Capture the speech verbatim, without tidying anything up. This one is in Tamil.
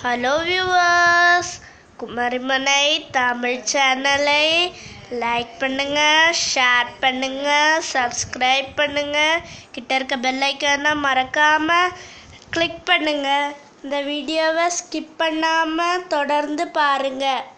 ஹலோ வியூவர்ஸ், குமரிமனை தமிழ் சேனலை லைக் பண்ணுங்க, ஷேர் பண்ணுங்க, சப்ஸ்கிரைப் பண்ணுங்க, கிட்ட இருக்க பெல் ஐக்கானை மறக்காம கிளிக் பண்ணுங்க. இந்த வீடியோவை ஸ்கிப் பண்ணாம தொடர்ந்து பாருங்க.